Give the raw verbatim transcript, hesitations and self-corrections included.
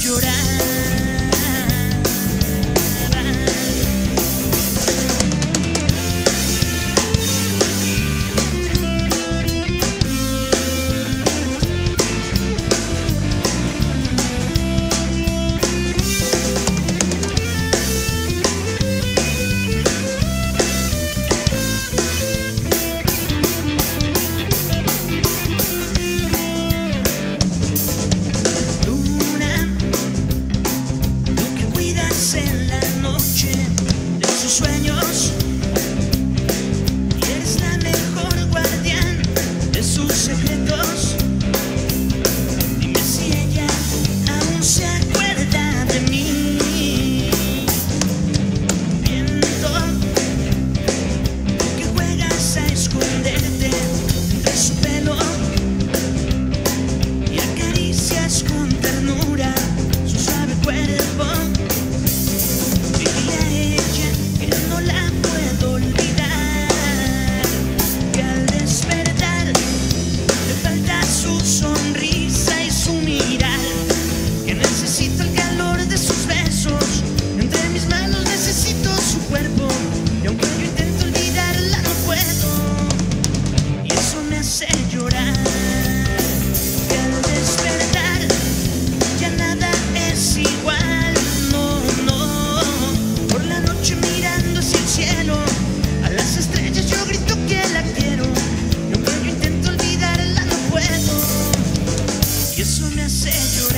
llorar. En la noche de sus sueños, y eres la mejor guardián de sus secretos. Dime si ella aún se acuerda de mí. Viento, que juegas a esconderte entre su pelo y acaricias con ternura su suave cuerpo. Su sonrisa y su mirar, que necesito el calor de sus besos. Entre mis manos necesito su cuerpo, y aunque yo intento olvidarla no puedo, y eso me hace llorar. Que al despertar ya nada es igual, no, no. Por la noche mirando hacia el cielo, a las estrellas yo grito que la quiero, y aunque yo intento olvidarla no puedo, y eso me hace llorar.